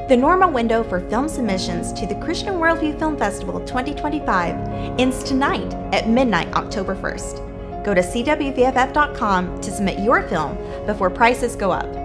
The normal window for film submissions to the Christian Worldview Film Festival 2025 ends tonight at midnight, October 1st. Go to cwvff.com to submit your film before prices go up.